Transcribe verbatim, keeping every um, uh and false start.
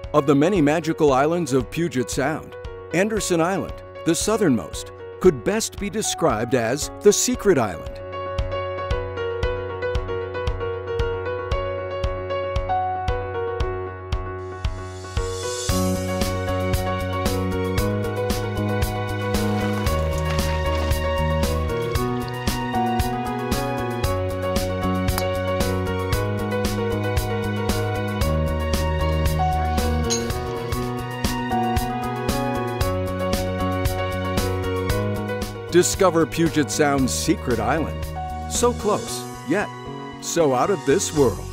Of the many magical islands of Puget Sound, Anderson Island, the southernmost, could best be described as the secret island. Discover Puget Sound's secret island. So close, yet so out of this world.